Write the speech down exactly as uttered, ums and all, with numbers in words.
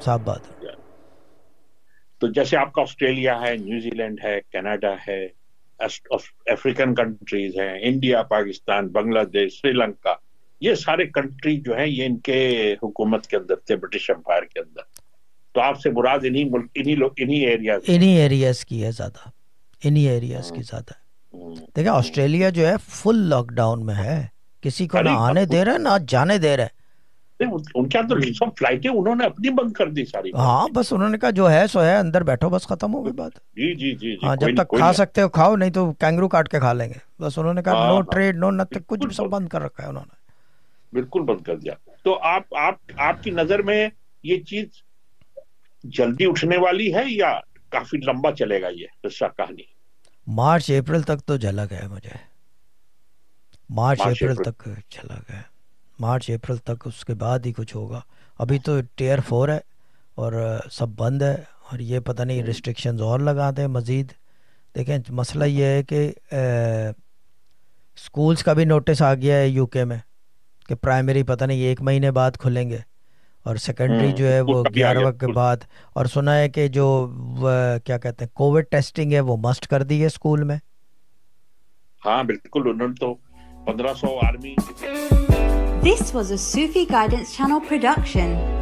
साफ बात है। तो जैसे आपका ऑस्ट्रेलिया है, न्यूजीलैंड है, कनाडा है, अफ्रीकन कंट्रीज हैं, इंडिया, पाकिस्तान, बांग्लादेश, श्रीलंका, ये सारे कंट्री जो है ये इनके हुकूमत के अंदर थे, ब्रिटिश एम्पायर के अंदर। तो आपसे मुराद इन्हीं मुल्क, इन्हीं लोग, इन्हीं एरियाज इन्हीं एरियाज की है ज़्यादा, इन्हीं एरियाज की ज़्यादा है। देखिए ऑस्ट्रेलिया जो है फुल लॉकडाउन में है, किसी को ना आने दे रहा है ना जाने दे रहा है। उनके अंदर सब फ्लाइटें उन्होंने अपनी बंद कर दी सारी। हाँ बस उन्होंने कहा जो है सो है, अंदर बैठो, बस खत्म हो गई बात। जी जी जी जी हाँ, जब तक खा सकते हो खाओ, नहीं तो कैंगरू काट के खा लेंगे, बस उन्होंने कहा नो ट्रेड नो नथिंग, कुछ भी सब बंद कर रखा है उन्होंने, बिल्कुल बंद कर दिया। तो आप आप आपकी नजर में ये चीज जल्दी उठने वाली है या काफी लंबा चलेगा ये किस्सा कहानी? मार्च अप्रैल तक तो झलक है मुझे, मार्च मार्च अप्रैल अप्रैल तक झलक है, मार्च अप्रैल तक, उसके बाद ही कुछ होगा। अभी तो टीयर फोर है और अ, सब बंद है, और ये पता नहीं रिस्ट्रिक्शंस और लगा दें मज़ीद। देखें मसला ये है कि स्कूल्स का भी नोटिस आ गया है यूके में कि प्राइमरी पता नहीं एक महीने बाद खुलेंगे, और सेकेंडरी जो है स्कूल वो का भी आ गया ग्यारहवा के स्कूल। बाद। और सुना है कि जो व- क्या कहते हैं कोविड टेस्टिंग है वो मस्ट कर दी है स्कूल में। हाँ बिल्कुल, उन्होंने तो पंद्रह सौ army. This was a Sufi Guidance Channel production.